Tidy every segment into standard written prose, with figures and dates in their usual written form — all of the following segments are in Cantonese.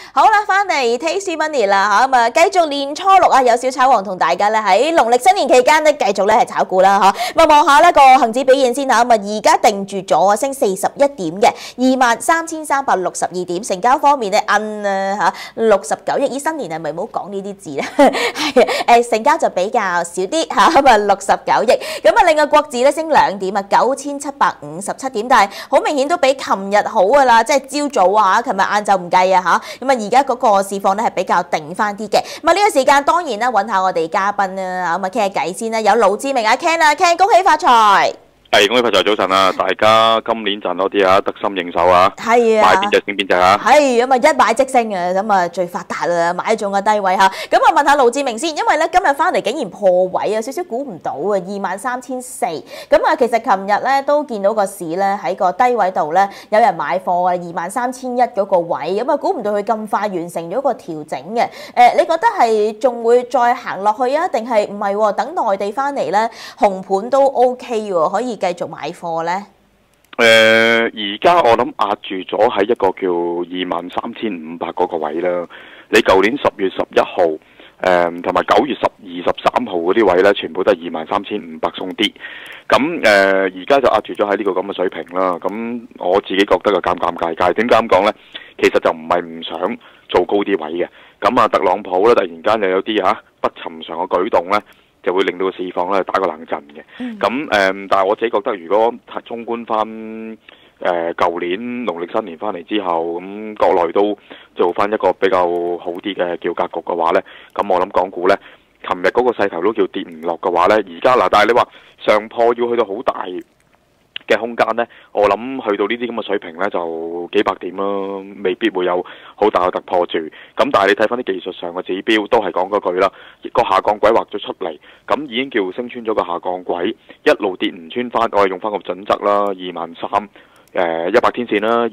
好啦，翻嚟 Tasty Money 啦嚇，咁啊繼續年初六啊，有小炒王同大家咧喺農曆新年期間咧繼續咧係炒股啦嚇。咁啊望下呢個恆指表現先嚇，咁啊而家定住咗升41點嘅23,362點，成交方面咧嚇69億，新年係咪唔好講呢啲字咧？係成交就比較少啲嚇，咁啊69億。咁啊另外國指咧升2點啊，9757點，但係好明顯都比琴日好噶啦，即係朝早啊，琴日晏晝唔計啊嚇。咁啊而家嗰個市況咧係比較定翻啲嘅。咁啊呢個時間當然啦，揾下我哋嘉賓啦，咁啊傾下偈先啦。有盧志明阿 Ken 啊 ，Ken 恭喜發財！ 係，恭喜發財，早晨啊！大家今年賺多啲啊，得心應手啊！ 係啊， 買邊隻升邊隻啊！ 係咁啊，一買即升啊，咁啊最發達啦，買中個低位嚇。咁啊問下盧志明先，因為咧今日翻嚟竟然破位啊，少少估唔到啊，23,400。咁啊其實琴日咧都見到個市咧喺個低位度咧有人買貨啊，23,100嗰個位，咁啊估唔到佢咁快完成咗個調整嘅。你覺得係仲會再行落去啊，定係唔係喎？等內地翻嚟咧紅盤都 OK 喎，可以繼續買貨咧？ 而家我諗壓住咗喺一個叫23,500嗰個位啦。你舊年10月11號，同埋9月23號嗰啲位咧，全部都係23,500鬆啲。咁而家就壓住咗喺呢個咁嘅水平啦。咁我自己覺得個尷尬。點解咁講呢？其實就唔係唔想做高啲位嘅。咁啊，特朗普咧突然間又有啲不尋常嘅舉動咧，就會令到個市況咧打個冷震嘅。咁但係我自己覺得，如果綜觀翻舊年農曆新年翻嚟之後，咁國內都做翻一個比較好啲嘅叫格局嘅話呢，咁我諗港股呢，琴日嗰個勢頭都叫跌唔落嘅話呢，而家嗱，但係你話上破要去到好大嘅空間呢，我諗去到呢啲咁嘅水平呢，就幾百點啦，未必會有好大嘅突破住。咁但係你睇翻啲技術上嘅指標，都係講嗰句啦，個下降軌畫咗出嚟，咁已經叫升穿咗個下降軌，一路跌唔穿翻，我係用翻個準則啦，23,100天線啦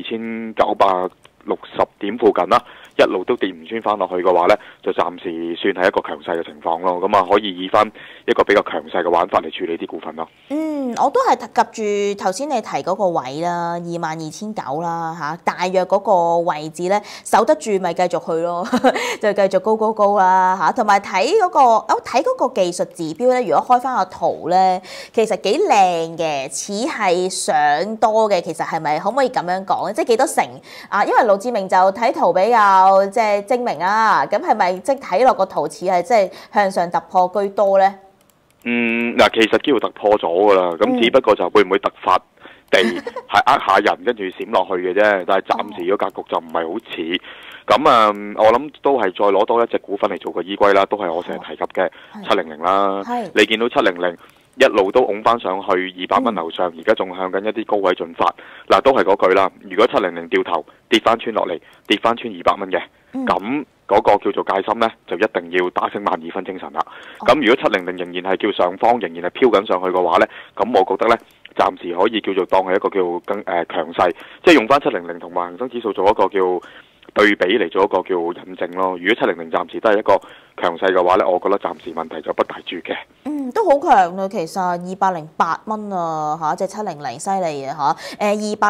，22,960點附近啦，一路都跌唔穿翻落去嘅話呢，就暫時算係一個強勢嘅情況咯。咁啊，可以以翻一個比較強勢嘅玩法嚟處理啲股份咯。 我都係及住頭先你提嗰個位啦，22,900啦嚇，大約嗰個位置咧守得住咪繼續去咯，就繼續高啦嚇。同埋睇嗰個技術指標咧，如果開翻個圖咧，其實幾靚嘅，似係上多嘅。其實係咪可唔可以咁樣講咧？即係幾多成啊？因為盧志明就睇圖比較即係精明啊，咁係咪即係睇落個圖似係即係向上突破居多咧？ 嗱，其實機會突破咗噶啦，咁只不過就會唔會突發地係下人跟住閃落去嘅啫，但係暫時個格局就唔係好似。咁我諗都係再攞多一隻股份嚟做個依歸啦，都係我成日提及嘅700啦。你見到700一路都拱翻上去200蚊樓上，而家仲向緊一啲高位進發。嗱，都係嗰句啦，如果700掉頭跌翻穿落嚟，跌翻穿200蚊嘅，咁嗰個叫做戒心呢，就一定要打醒12分精神啦。咁如果700仍然係叫上方，仍然係飄緊上去嘅話呢，咁我覺得呢，暫時可以叫做當係一個叫更強勢，即係用翻700同埋恒生指數做一個叫對比嚟做一個叫引證咯。如果700暫時都係一個強勢嘅話呢，我覺得暫時問題就不大住嘅。 都好強啊，其實208蚊啊嚇，即係700犀利啊嚇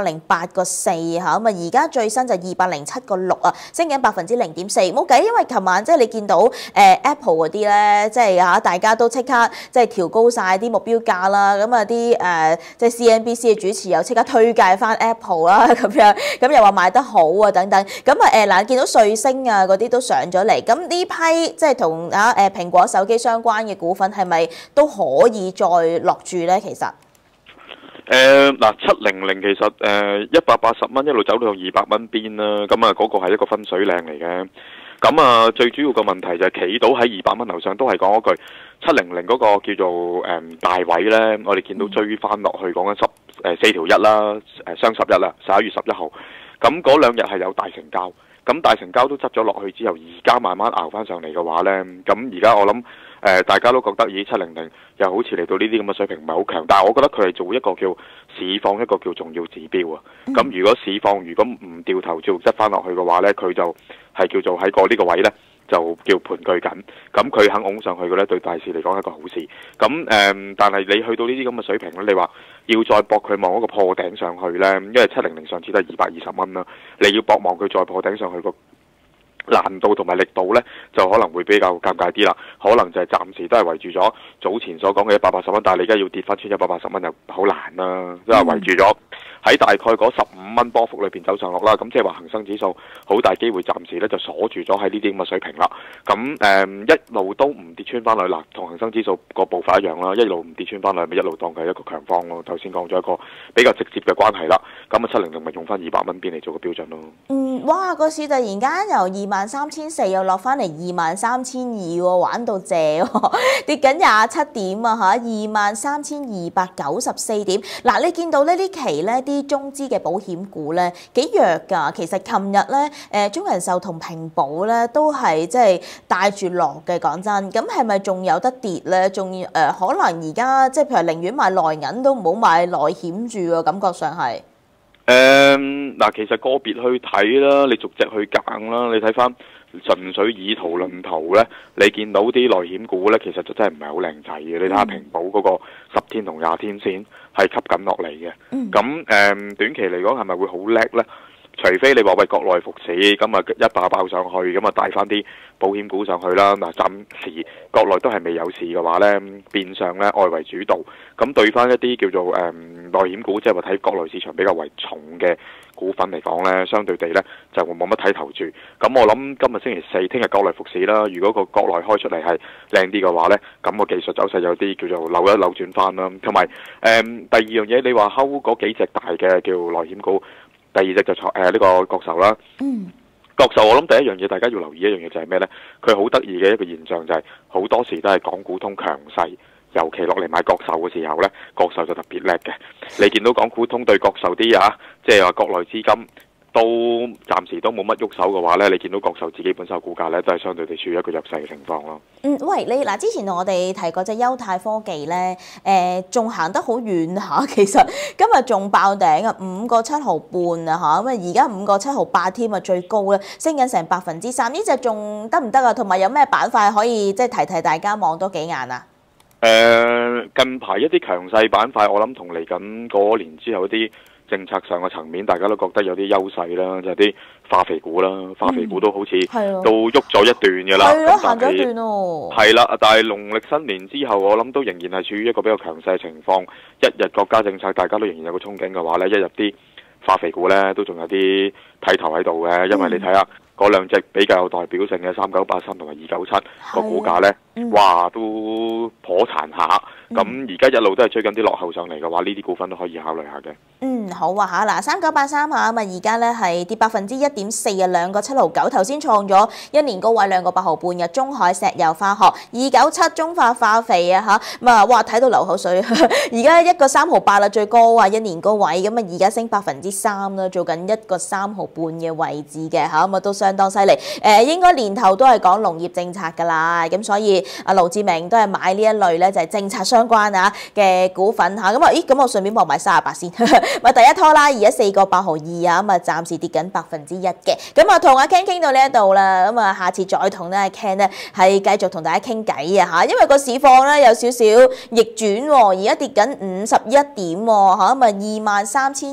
，208.4嚇，咁啊而家最新就207.6啊，升緊0.4%。冇計，因為琴晚即係你見到Apple 嗰啲咧，即係嚇大家都即刻即係調高晒啲目標價啦，咁啊啲即係 CNBC 嘅主持又即刻推介翻 Apple 啦咁樣，咁又話賣得好啊等等，咁啊嗱見到瑞星啊嗰啲都上咗嚟，咁呢批即係同蘋果手機相關嘅股份係咪都可以再落注咧？其實嗱，700其實180蚊一路走到200蚊邊啦，咁啊嗰個係一個分水嶺嚟嘅。咁啊最主要嘅問題就係企到喺200蚊樓上，都係講嗰句700嗰個叫做大位咧，我哋見到追翻落去講緊4條1啦，雙11啦，11月11號，咁嗰2日係有大成交。咁大成交都執咗落去之後，而家慢慢熬翻上嚟嘅話呢，咁而家我諗大家都覺得以700又好似嚟到呢啲咁嘅水平唔係好強，但係我覺得佢係做一個叫市況一個叫重要指標啊。咁如果市況如果唔掉頭照執翻落去嘅話呢，佢就係叫做喺呢個位呢，就叫盤踞緊。咁佢肯拱上去嘅呢，對大市嚟講係一個好事。咁但係你去到呢啲咁嘅水平呢，你話要再搏佢望一個破頂上去呢，因為700上次都係220蚊啦，你要搏望佢再破頂上去個難度同埋力度呢，就可能會比較尷尬啲啦，可能就係暫時都係圍住咗早前所講嘅180蚊，但係你而家要跌翻穿180蚊就好難啦，即係圍住咗喺大概嗰15蚊波幅裏邊走上落啦，咁即係話恒生指數好大機會暫時呢就鎖住咗喺呢啲咁嘅水平啦，咁一路都唔跌穿翻去啦，同恒生指數個步伐一樣啦，一路唔跌穿翻去咪一路當佢係一個強方咯，頭先講咗一個比較直接嘅關係啦，咁700咪用翻200蚊邊嚟做個標準咯。 哇！個市突然間由23,400又落翻嚟23,200喎，玩到謝喎，跌緊27點啊嚇，23,294點。嗱，你見到呢期咧啲中資嘅保險股咧幾弱㗎。其實琴日咧中人壽同平保咧都係即係帶住落嘅，講真。咁係咪仲有得跌咧？仲可能而家即係譬如寧願買內銀都唔好買內險住喎，感覺上係。 嗱，其實個別去睇啦，你逐隻去揀啦，你睇翻純粹以圖論圖咧，你見到啲內險股咧，其實就真係唔係好靚仔嘅。你睇下平保嗰個10天同20天線係吸緊落嚟嘅。咁短期嚟講係咪會好叻咧？除非你話喂國內復市，咁啊一把爆上去，咁啊帶翻啲保險股上去啦。嗱，暫時國內都係未有事嘅話咧，變相咧外圍主導，咁對翻一啲叫做內險股，即係話睇國內市場比較為重嘅股份嚟講咧，相對地咧就冇乜睇頭住。咁我諗今日星期4，聽日國內復市啦。如果個國內開出嚟係靚啲嘅話咧，咁個技術走勢有啲叫做扭一扭轉翻啦。同埋第二樣嘢，你話睺嗰幾隻大嘅叫內險股。第二隻就呢個國壽啦。國壽我諗第一樣嘢大家要留意一樣嘢就係咩呢？佢好得意嘅一個現象就係好多時都係港股通強勢，尤其落嚟買國壽嘅時候呢，國壽就特別叻嘅。你見到港股通對國壽啲即係話國內資金都暫時都冇乜喐手嘅話呢，你見到國壽自己本身嘅股價呢，都係相對地處於一個弱勢嘅情況咯。 喂，你嗱之前同我哋提過隻優泰科技咧，仲行得好遠下，其實今日仲爆頂啊，5個7毫半啊嚇，咁啊而家5個7毫8添啊，最高咧，升緊成3%，呢隻仲得唔得啊？同埋有咩板塊可以即係提大家望多幾眼啊？ 近排一啲強勢板塊，我諗同嚟緊過年之後啲政策上嘅層面，大家都覺得有啲優勢啦，就係啲化肥股啦，化肥股都好似都喐咗一段嘅啦。係咯，行咗一段喎。係啦，但係農曆新年之後，我諗都仍然係處於一個比較強勢嘅情況。一日國家政策，大家都仍然有個憧憬嘅話咧，一日啲化肥股咧都仲有啲睇頭喺度嘅，因為你睇下嗰兩隻比較有代表性嘅3983同埋297個股價咧，哇都頗殘下。咁而家一路都係追緊啲落後上嚟嘅話，呢啲股份都可以考慮下嘅。 好啊嚇，嗱3983嚇，咁啊而家咧係跌1.4%啊，2個7毫9，頭先創咗1年高位2個8毫半嘅中海石油化學297中化化肥啊嚇，咁啊哇睇到流口水，而家1個3毫8啦，最高啊1年高位，咁啊而家升3%啦，做緊1個3毫半嘅位置嘅嚇，咁啊都相當犀利。應該年頭都係講農業政策㗎啦，咁所以阿盧志明都係買呢一類咧就係政策相關嘅股份嚇，咁咁我順便望埋38先，咪第一拖啦，而家4個8毫2啊，咁啊暫時跌緊1%嘅，咁啊同阿 Ken 傾到呢一度啦，咁啊下次再同咧 Ken 咧係繼續同大家傾偈啊嚇，因為個市況咧有少少逆轉喎，而家跌緊51點喎嚇，咁啊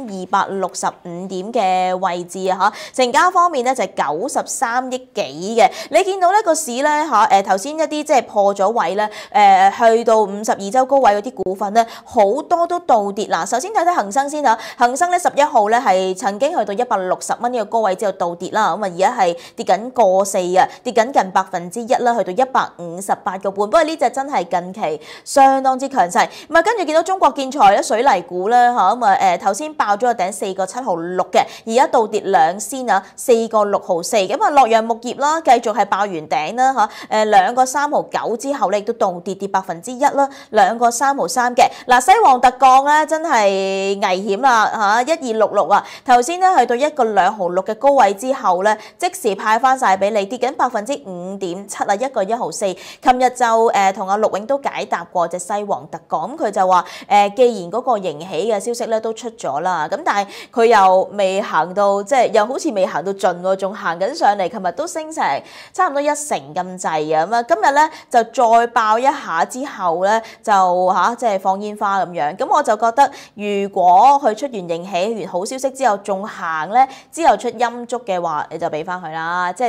23,265點嘅位置啊嚇，成交方面咧就係93億幾嘅，你見到呢個市咧嚇頭先一啲即係破咗位咧去到52周高位嗰啲股份咧，好多都倒跌嗱。首先睇睇恒生先嚇，恒生咧11號咧係曾經去到160蚊呢個高位之後倒跌啦，咁啊而家係跌緊個4嘅，跌緊近1%啦，去到158個半。不過呢隻真係近期相當之強勢。咁啊跟住見到中國建材咧水泥股咧嚇，咁啊頭先爆咗個頂4個7毫6嘅，而家倒跌2仙啊4個6毫4。咁啊洛陽鉬業啦繼續係爆完頂啦嚇，2個3毫9之後咧亦都倒跌1%啦。2個3毫3嘅嗱，西王特鋼咧真係危險啦嚇，1266啊，頭先咧去到1個2毫6嘅高位之後咧，即時派翻晒俾你，跌緊5.7%啊，1個1毫4。琴日就同阿陸永都解答過隻西王特鋼，咁佢就話既然嗰個迎起嘅消息咧都出咗啦，咁但係佢又未行到即係又好似未行到盡喎，仲行緊上嚟，琴日都升成差唔多1成咁滯啊，咁啊今日咧就再爆一下之後咧。就即係放煙花咁樣，咁我就覺得如果佢出完迎喜完好消息之後仲行咧，之後出陰燭嘅話，你就俾翻佢啦，即係你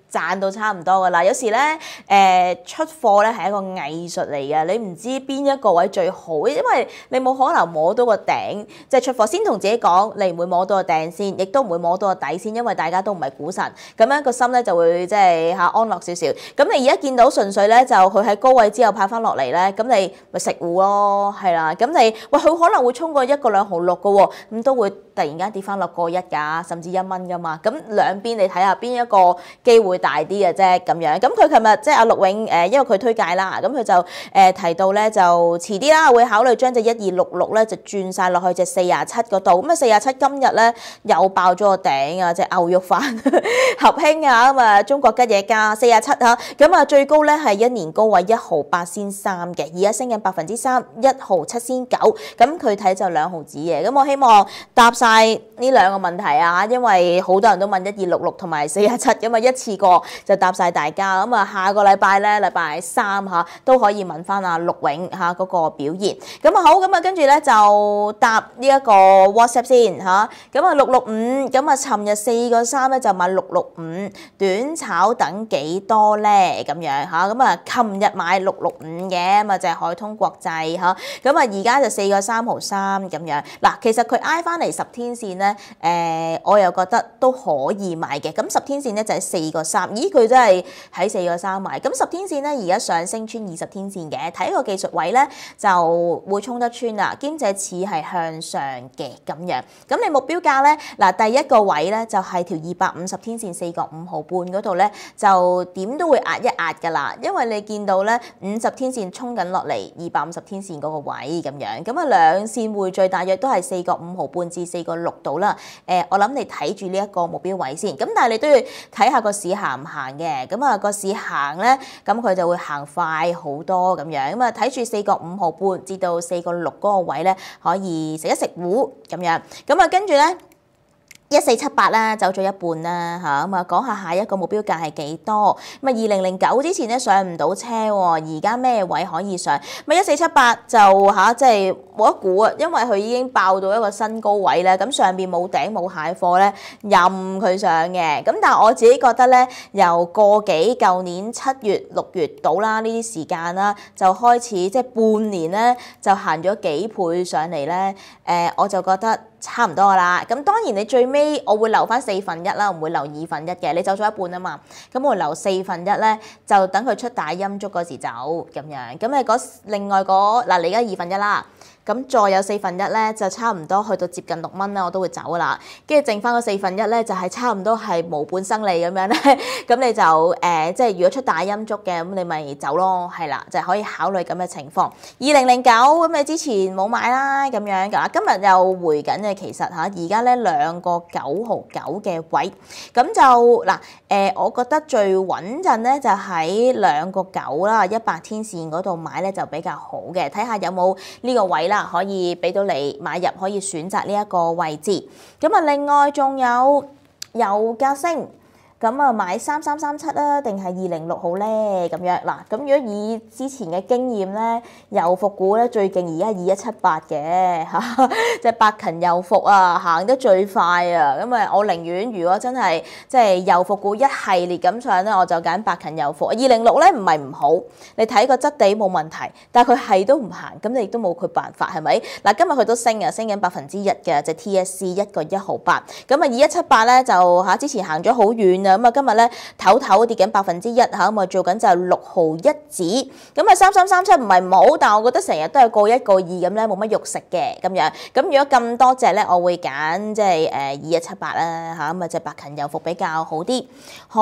賺到差唔多噶啦。有時咧出貨咧係一個藝術嚟嘅，你唔知邊一個位最好，因為你冇可能摸到個頂，即係出貨先同自己講，你唔會摸到個頂先，亦都唔會摸到個底先，因為大家都唔係股神，咁樣個心咧就會即係安樂少少。咁你而家見到純粹咧就佢喺高位之後派翻落嚟咧，咁你咪食糊咯，係啦。咁你佢可能會衝過1個2毫6嘅喎，咁都會突然間跌翻落個1㗎，甚至1蚊㗎嘛。咁兩邊你睇下邊一個機會大啲嘅啫咁樣。咁佢琴日即係阿陸永因為佢推介啦，咁佢就提到咧就遲啲啦，會考慮將隻1266咧就轉晒落去隻47嗰度。咁啊47今日咧又爆咗個頂啊，隻牛肉飯合興啊，咁啊中國吉野家47嚇，咁啊最高咧係1年高位1毫8仙3嘅，而家升緊3%，1毫7仙9，咁佢睇就2毫子嘅。咁我希望答晒呢兩個問題啊，因為好多人都問1266同埋47，咁啊一次過就答晒大家。咁啊下個禮拜咧禮拜3嚇都可以問翻阿陸永嚇嗰個表現。咁啊好，咁啊跟住咧就答呢一個 WhatsApp 先嚇。咁啊665，咁啊尋日4個3咧就買665，短炒等幾多咧咁樣嚇。咁啊琴日買665嘅，咁啊就係海通國際嚇。咁啊而家就4個3毫3咁樣。嗱，其實佢挨翻嚟10天線咧，我又覺得都可以買嘅。咁10天線咧就係4個3，咦佢真係喺4個3買。咁10天線咧而家上升穿20天線嘅，睇個技術位咧就會衝得穿啦，兼且似係向上嘅咁樣。咁你目標價咧嗱，第一個位咧就係條250天線4個5毫半嗰度咧，就點都會壓一壓㗎啦，因為你見到咧50天線衝緊落嚟250天線嗰個位咁樣。咁啊兩線匯聚大約都係4個5毫半至4個6度啦。我諗你睇住呢一個目標位先，咁但係你都要睇下個市行唔行嘅。咁啊個市行咧，咁佢就會行快好多咁樣。咁啊睇住4個5毫半至到4個6嗰個位咧，可以食一食糊咁樣。咁啊跟住咧。1478啦，走咗一半啦嚇，咁啊講下一個目標價係幾多？咁啊2009之前咧上唔到車喎，而家咩位可以上？咁1478就即係冇得估啊，因為佢已經爆到一個新高位咧，咁上邊冇頂冇蟹貨咧，任佢上嘅。咁但係我自己覺得咧，由個幾舊年7月6月到啦呢啲時間啦，就開始即係半年咧就行咗幾倍上嚟咧，我就覺得。差唔多啦，咁當然你最尾我會留翻1/4啦，唔會留1/2嘅。你走咗一半啊嘛，咁我留1/4咧，就等佢出大陰燭嗰時走咁樣。咁你另外嗱，你而家1/2啦。咁再有1/4咧，就差唔多去到接近6蚊啦，我都會走啦。跟住剩翻個1/4咧，就係差唔多係無本生利咁樣咧。咁你就即係如果出大陰燭嘅，咁你咪走咯，係啦，就可以考慮咁嘅情況。2009咁你之前冇買啦，咁樣㗎。今日又回緊嘅，其實而家咧2個9毫9嘅位，咁就嗱我覺得最穩陣咧就喺2個9啦，100天線嗰度買咧就比較好嘅，睇下有冇呢個位啦。可以俾到你買入，可以選擇呢一個位置。咁啊，另外仲有油價升。咁啊，買3337啦，定係206好咧？咁樣嗱，咁如果以之前嘅經驗咧，油服股咧最勁而家係2178嘅嚇，即係百勤油服啊，行得最快啊！咁啊，我寧願如果真係即係油服股一系列咁上咧，我就揀百勤油服。206咧唔係唔好，你睇個質地冇問題，但係佢係都唔行，咁你亦都冇佢辦法係咪？嗱，今日佢都升啊，升緊1%嘅，就 TSC 1個1毫8。咁啊，2178咧就之前行咗好遠。咁啊，今日咧唞跌緊1%嚇，咁啊做緊就係6毫1子。咁啊3337唔係唔好，但係我覺得成日都係過1過2咁咧，冇乜肉食嘅咁樣。咁如果咁多隻咧，我會揀即係2178啦嚇，咁啊隻百勤油服比較好啲。好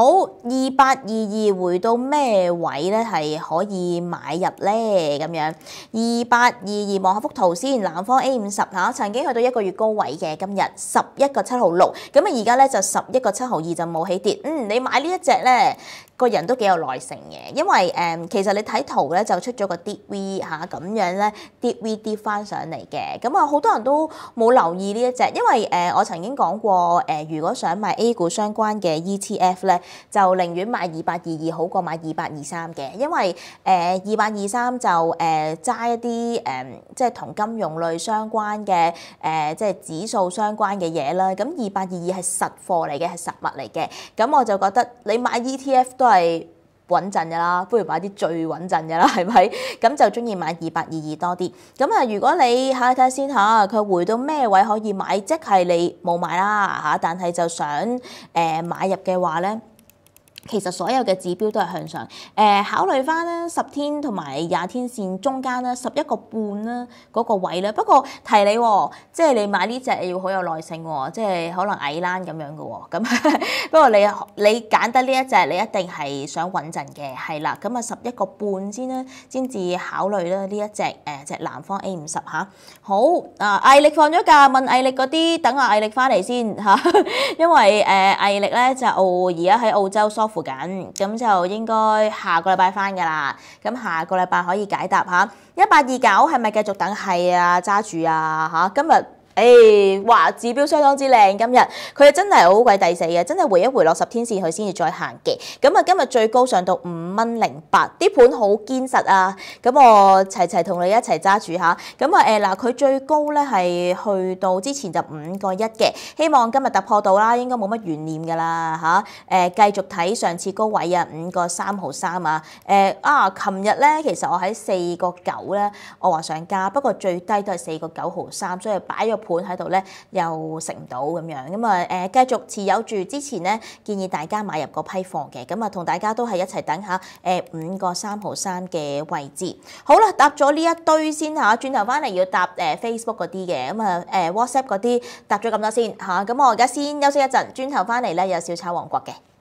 2822回到咩位咧係可以買入咧咁樣？2822望下幅圖先，南方 A50嚇，曾經去到1個月高位嘅，今日11個7毫6，咁啊而家咧就11個7毫2就冇起跌。你買呢一隻咧， 個人都幾有耐性嘅，因為其實你睇圖咧就出咗個 Deep V 嚇咁樣咧 Deep V 跌翻上嚟嘅，咁啊好多人都冇留意呢一隻，因為我曾經講過如果想買 A 股相關嘅 ETF 咧，就寧願買2822好過買2823嘅，因為2823就揸一啲即係同金融類相關嘅即係指數相關嘅嘢啦，咁2822係實貨嚟嘅，係實物嚟嘅，咁我就覺得你買 ETF 都係穩陣㗎啦，不如買啲最穩陣㗎啦，係咪？咁就中意買2822多啲。咁啊，如果你睇下先嚇，佢回到咩位可以買，即係你冇買啦嚇，但係就想買入嘅話咧。其實所有嘅指標都係向上，考慮翻咧10天同埋20天線中間咧11個半啦嗰個位咧。不過提你喎，即係你買呢隻要好有耐性喎，即係可能矮欄咁樣嘅喎。咁不過你揀得呢一隻，你一定係想穩陣嘅，係啦。咁啊11個半先啦，先至考慮啦呢一隻隻南方 A50嚇。好毅力放咗假，問毅力嗰啲等毅力翻嚟先嚇，因為毅力咧就而家喺澳洲附近，咁就應該下個禮拜翻㗎啦。咁下個禮拜可以解答下1829係咪繼續等？係啊，揸住啊嚇！今日哇指標相當之靚，今日佢真係好鬼抵死嘅，真係回一回落10天線佢先至再行嘅。咁啊今日最高上到5.08蚊，啲盤好堅實啊！咁我齊同你一齊揸住下。咁啊嗱，佢最高咧係去到之前就5.1嘅，希望今日突破到啦，應該冇乜懸念㗎啦嚇。繼續睇上次高位啊，5.3毫3啊。琴日咧其實我喺4.9咧，我話想加，不過最低都係4.9毫3，所以擺咗盤喺度咧又食唔到咁樣，咁啊繼續持有住。之前咧建議大家買入嗰批貨嘅，咁啊同大家都係一齊等下5.3毫3嘅位置。好啦，答咗呢一堆先嚇，轉頭翻嚟要答Facebook 嗰啲嘅，咁啊WhatsApp 嗰啲答咗咁多先嚇，咁我而家先休息一陣，轉頭翻嚟咧有小炒王國嘅。